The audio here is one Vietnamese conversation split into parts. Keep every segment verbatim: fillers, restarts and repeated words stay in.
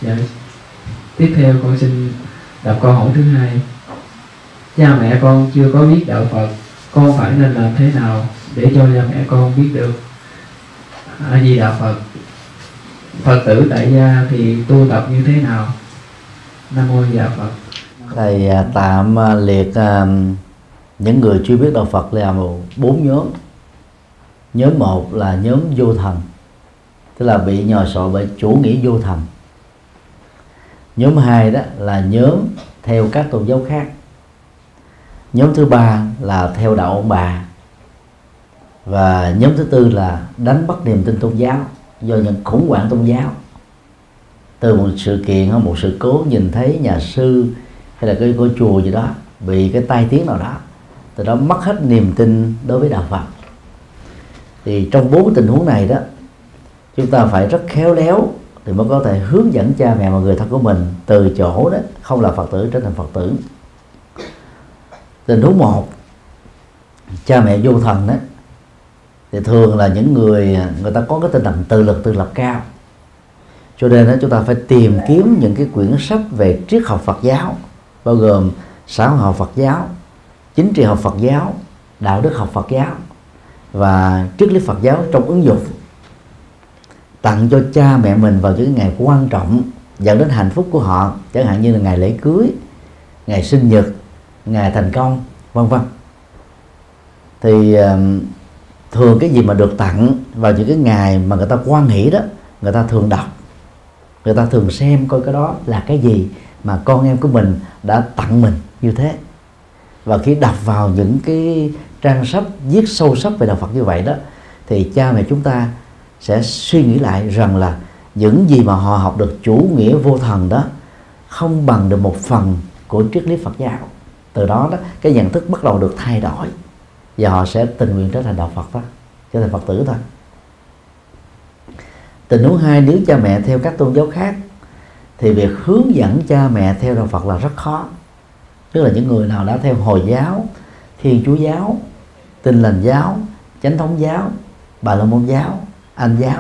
Dạ. Tiếp theo con xin đọc câu hỏi thứ hai. Cha mẹ con chưa có biết đạo Phật, con phải nên làm thế nào để cho cha mẹ con biết được A Di Đà Phật? Phật tử tại gia thì tu tập như thế nào? Nam mô A Di Đà Phật. Thầy tạm liệt những người chưa biết đạo Phật là bốn nhóm. Nhóm một là nhóm vô thần, tức là bị nhồi sọ bởi chủ nghĩa vô thần. Nhóm hai đó là nhóm theo các tôn giáo khác. Nhóm thứ ba là theo đạo ông bà. Và nhóm thứ tư là đánh mất niềm tin tôn giáo do những khủng hoảng tôn giáo, từ một sự kiện hay một sự cố nhìn thấy nhà sư hay là cái ngôi chùa gì đó bị cái tai tiếng nào đó, từ đó mất hết niềm tin đối với đạo Phật. Thì trong bốn tình huống này đó, chúng ta phải rất khéo léo thì mới có thể hướng dẫn cha mẹ và người thân của mình từ chỗ đó không là Phật tử trở thành Phật tử. Tình huống một, cha mẹ vô thần đó, thì thường là những người người ta có cái tinh thần tự lực tự lập cao, cho nên đó chúng ta phải tìm kiếm những cái quyển sách về triết học Phật giáo, bao gồm xã hội học Phật giáo, chính trị học Phật giáo, đạo đức học Phật giáo và triết lý Phật giáo trong ứng dụng, tặng cho cha mẹ mình vào những ngày quan trọng dẫn đến hạnh phúc của họ, chẳng hạn như là ngày lễ cưới, ngày sinh nhật, ngày thành công, vân vân. Thì thường cái gì mà được tặng vào những cái ngày mà người ta hoan hỷ đó, người ta thường đọc, người ta thường xem coi cái đó là cái gì mà con em của mình đã tặng mình như thế. Và khi đọc vào những cái trang sách viết sâu sắc về đạo Phật như vậy đó, thì cha mẹ chúng ta sẽ suy nghĩ lại rằng là những gì mà họ học được chủ nghĩa vô thần đó không bằng được một phần của triết lý Phật giáo. Từ đó đó cái nhận thức bắt đầu được thay đổi và họ sẽ tình nguyện trở thành đạo Phật đó, trở thành Phật tử thôi. Tình huống hai, nếu cha mẹ theo các tôn giáo khác thì việc hướng dẫn cha mẹ theo đạo Phật là rất khó. Tức là những người nào đã theo Hồi giáo, Thiên Chúa giáo, Tin Lành giáo, Chánh thống giáo, Bà La Môn giáo, Anh giáo,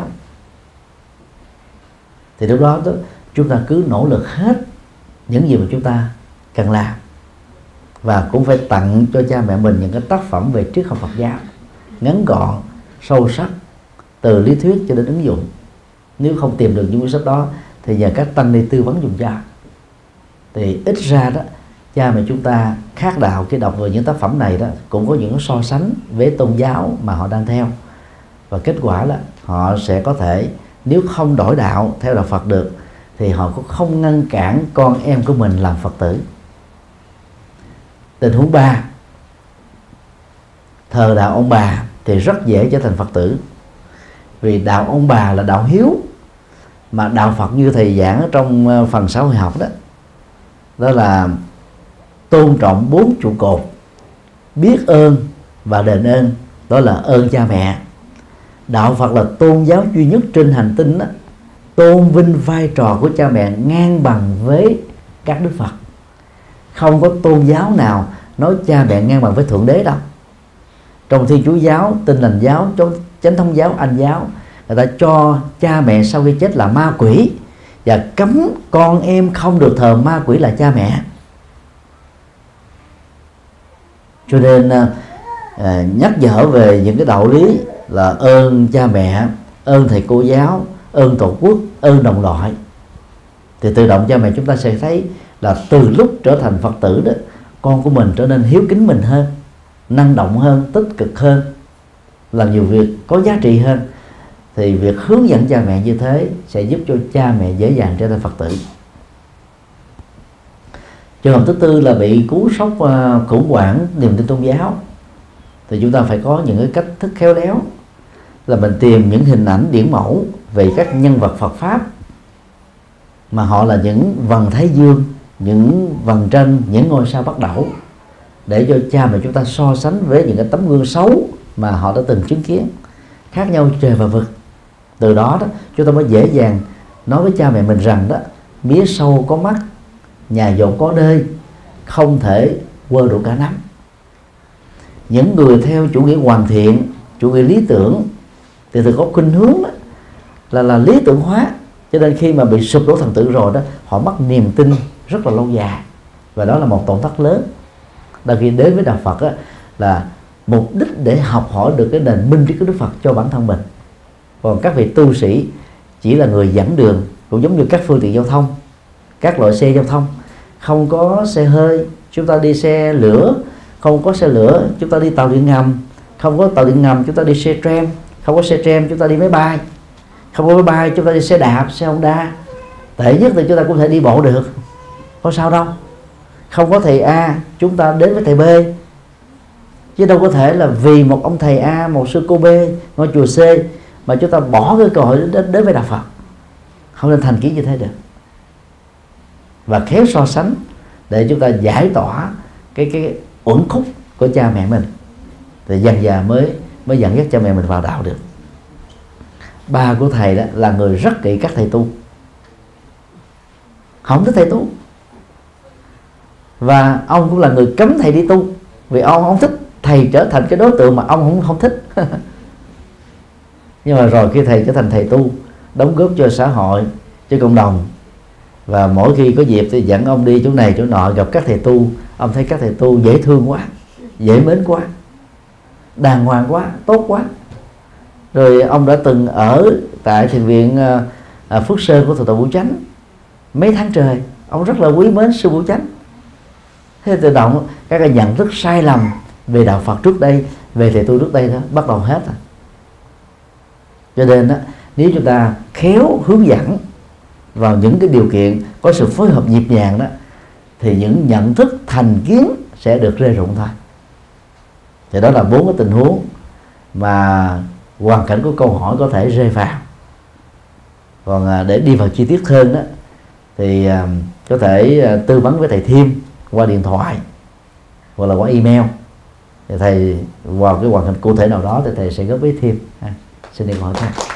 thì lúc đó, đó chúng ta cứ nỗ lực hết những gì mà chúng ta cần làm, và cũng phải tặng cho cha mẹ mình những cái tác phẩm về triết học Phật giáo ngắn gọn, sâu sắc, từ lý thuyết cho đến ứng dụng. Nếu không tìm được những cuốn sách đó thì nhờ các tăng ni tư vấn dùng cho. Thì ít ra đó, cha mẹ chúng ta khác đạo khi đọc về những tác phẩm này đó cũng có những so sánh với tôn giáo mà họ đang theo, và kết quả là họ sẽ có thể, nếu không đổi đạo theo đạo Phật được thì họ cũng không ngăn cản con em của mình làm Phật tử. Tình huống ba, thờ đạo ông bà thì rất dễ trở thành Phật tử, vì đạo ông bà là đạo hiếu, mà đạo Phật như thầy giảng ở trong phần xã hội học đó, đó là tôn trọng bốn trụ cột: biết ơn và đền ơn, đó là ơn cha mẹ. Đạo Phật là tôn giáo duy nhất trên hành tinh đó, tôn vinh vai trò của cha mẹ ngang bằng với các đức Phật. Không có tôn giáo nào nói cha mẹ ngang bằng với Thượng Đế đâu. Trong Thiên Chúa giáo, Tin Lành giáo, trong Chánh thống giáo, Anh giáo, người ta cho cha mẹ sau khi chết là ma quỷ và cấm con em không được thờ ma quỷ là cha mẹ. Cho nên à, nhắc nhở về những cái đạo lý là ơn cha mẹ, ơn thầy cô giáo, ơn tổ quốc, ơn đồng loại, thì tự động cha mẹ chúng ta sẽ thấy là từ lúc trở thành Phật tử đó, con của mình trở nên hiếu kính mình hơn, năng động hơn, tích cực hơn, làm nhiều việc có giá trị hơn. Thì việc hướng dẫn cha mẹ như thế sẽ giúp cho cha mẹ dễ dàng trở thành Phật tử. Trường hợp thứ tư là bị cú sốc uh, khủng hoảng niềm tin tôn giáo, thì chúng ta phải có những cái cách thức khéo léo, là mình tìm những hình ảnh điển mẫu về các nhân vật Phật Pháp mà họ là những vầng thái dương, những vầng trăng, những ngôi sao bắt đầu, để cho cha mẹ chúng ta so sánh với những cái tấm gương xấu mà họ đã từng chứng kiến, khác nhau trời và vực. Từ đó đó chúng ta mới dễ dàng nói với cha mẹ mình rằng đó, mía sâu có mắt, nhà giàu có đê, không thể quơ đủ cả nắm. Những người theo chủ nghĩa hoàn thiện, chủ nghĩa lý tưởng thì thường có khuynh hướng đó, là là lý tưởng hóa, cho Cho nên khi mà bị sụp đổ thần tử rồi đó, họ mất niềm tin rất là lâu dài, và đó là một tổn thất lớn. Đôi khi đến với đạo Phật á, là mục đích để học hỏi được cái nền minh triết của Đức Phật cho bản thân mình. Còn các vị tu sĩ chỉ là người dẫn đường, cũng giống như các phương tiện giao thông, các loại xe giao thông. Không có xe hơi, chúng ta đi xe lửa. Không có xe lửa, chúng ta đi tàu điện ngầm. Không có tàu điện ngầm, chúng ta đi xe tram. Không có xe tram, chúng ta đi máy bay. Không có máy bay, chúng ta đi xe đạp, xe Honda. Tệ nhất thì chúng ta cũng thể đi bộ được, có sao đâu. Không có thầy A, chúng ta đến với thầy B. Chứ đâu có thể là vì một ông thầy A, một sư cô B, ngôi chùa C mà chúng ta bỏ cái cơ hội đến, đến với đạo Phật. Không nên thành kiến như thế được. Và khéo so sánh để chúng ta giải tỏa cái cái uẩn khúc của cha mẹ mình, thì dần dà mới mới dẫn dắt cha mẹ mình vào đạo được. Ba của thầy đó là người rất kỹ các thầy tu, không thích thầy tu, và ông cũng là người cấm thầy đi tu, vì ông không thích thầy trở thành cái đối tượng mà ông không không thích. Nhưng mà rồi khi thầy trở thành thầy tu, đóng góp cho xã hội, cho cộng đồng, và mỗi khi có dịp thì dẫn ông đi chỗ này chỗ nọ, gặp các thầy tu, ông thấy các thầy tu dễ thương quá, dễ mến quá, đàng hoàng quá, tốt quá. Rồi ông đã từng ở tại thiền viện à, Phước Sơn của Thượng tọa Vũ Chánh mấy tháng trời. Ông rất là quý mến sư Vũ Chánh. Thế tự động các cái nhận thức sai lầm về đạo Phật trước đây, về thầy tu trước đây đó bắt đầu hết. Cho nên đó, nếu chúng ta khéo hướng dẫn vào những cái điều kiện có sự phối hợp nhịp nhàng đó, thì những nhận thức thành kiến sẽ được rơi rụng thôi. Thì đó là bốn cái tình huống mà hoàn cảnh của câu hỏi có thể rơi vào. Còn để đi vào chi tiết hơn đó, thì có thể tư vấn với thầy Thiêm qua điện thoại hoặc là qua email. Thì thầy vào cái hoàn cảnh cụ thể nào đó thì thầy sẽ góp ý thêm. À, xin đi hỏi thầy.